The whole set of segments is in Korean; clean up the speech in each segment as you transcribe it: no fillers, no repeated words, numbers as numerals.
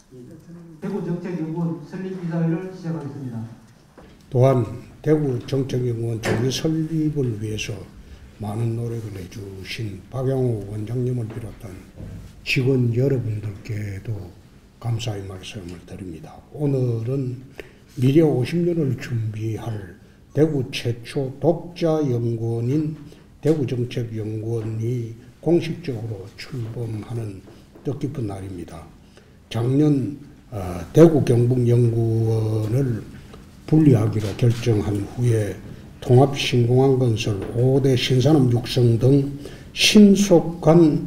대구정책연구원 설립이사회를 시작하겠습니다. 또한 대구정책연구원 조기 설립을 위해서 많은 노력을 해주신 박영호 원장님을 비롯한 직원 여러분들께도 감사의 말씀을 드립니다. 오늘은 미래 50년을 준비할 대구 최초 독자연구원인 대구정책연구원이 공식적으로 출범하는 뜻깊은 날입니다. 작년 대구 경북연구원을 분리하기로 결정한 후에 통합신공항건설 5대 신산업 육성 등 신속한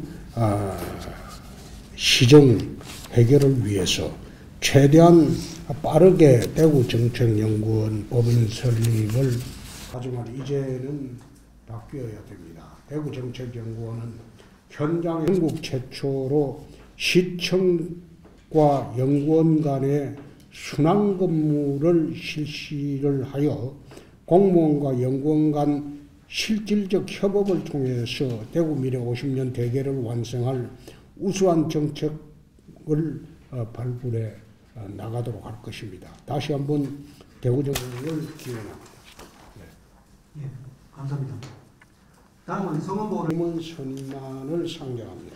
시정 해결을 위해서 최대한 빠르게 대구정책연구원 법인 설립을 하지만 이제는 바뀌어야 됩니다. 대구정책연구원은 현장 전국 최초로 시청과 연구원 간의 순환근무를 실시를 하여 공무원과 연구원 간 실질적 협업을 통해서 대구 미래 50년 대계를 완성할 우수한 정책을 발굴해 나가도록 할 것입니다. 다시 한번 대구정책을 기원합니다. 네. 예, 감사합니다. 다음은 성원보를 임원 선임안을 상정합니다.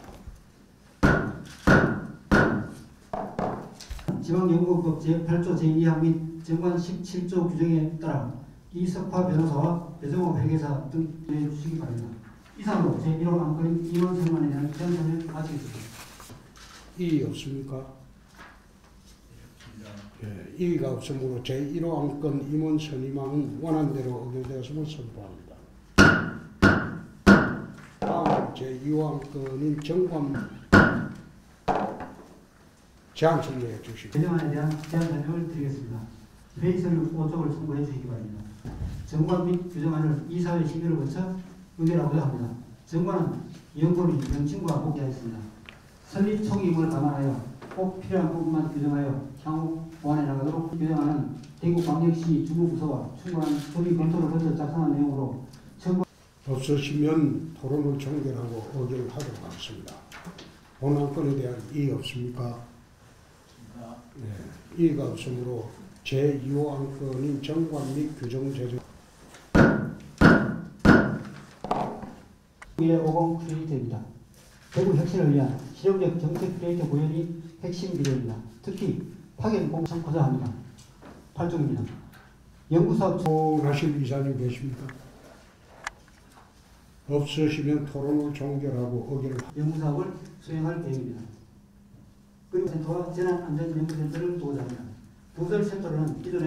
지방연구법 제8조 제2항 및 정관 17조 규정에 따라 이석화 변호사와 배정호 회계사 등 진행해 주시기 바랍니다. 이상으로 제1호 안건인 임원 선임안에 대한 기한선을 마치겠습니다. 이의 없습니까? 예, 이의가 없으므로 제1호 안건 임원 선임안은 원안대로 의결되었음을 선포합니다. 다음 제2호 안건인 정관 제안 설명해 주시기 배정안에 대한 제안 설명을 드리겠습니다. 회의 서류 5쪽을 참고해 주시기 바랍니다. 정관 및 규정안을 이사회 심의를 거쳐 의결하고자 합니다. 정관은 연구원이 명칭과 복귀하였습니다. 설립 총임을 감안하여 꼭 필요한 부분만 규정하여 향후 보완해 나가도록 규정안은 대구광역시 주무부서와 충분한 조리 검토를 거쳐 작성한 내용으로 없으시면 토론을 종결하고 의결하도록 하겠습니다. 본 안건에 대한 이의 없습니까? 네, 이의가 없으므로 제2호 안건인 정관 및 규정 제정 미래 50 크리에이터입니다. 대구 혁신을 위한 실용적 정책 크리에이터 구현이 핵심 기조입니다. 특히 파견 공부 참고자 합니다. 8쪽입니다. 연구사업 하실 이사님 계십니까? 없으시면 토론을 종결하고 의결을 연구사업을 수행할 계획입니다. 그리고 센터와 재난안전연구센터를 두고자 합니다. 부설 센터로는 기존의